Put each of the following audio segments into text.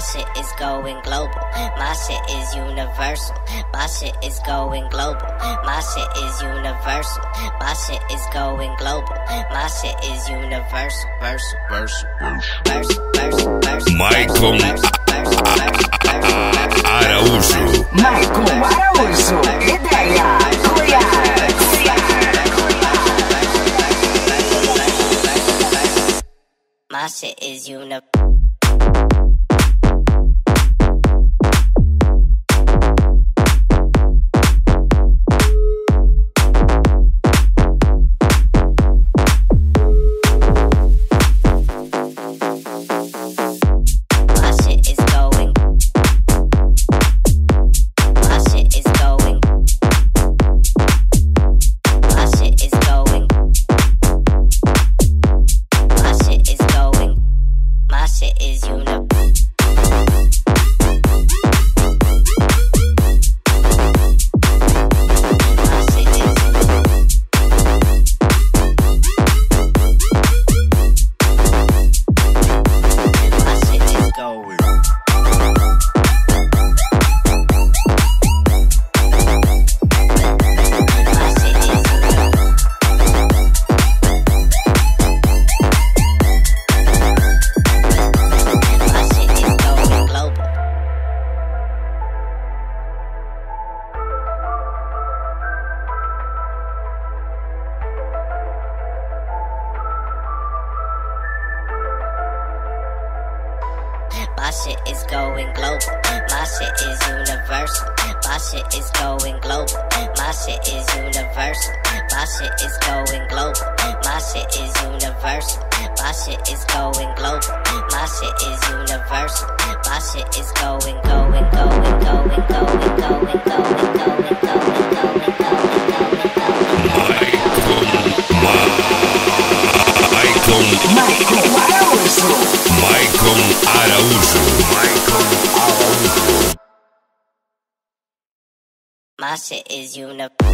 shit is going global. My shit is universal. My shit is going global. My shit is universal. My shit is going global. My shit is universal. Maicon Araújo. Maicon Araújo. Ideia. My shit is universal. My shit is going global. My shit is universal. My shit is going global. My shit is universal. My shit is going global. My shit is universal. My shit is going global. My shit is universal. My shit is going. Maicon Araújo. My shit is universal.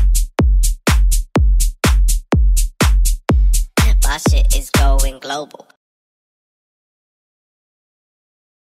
My shit is going global.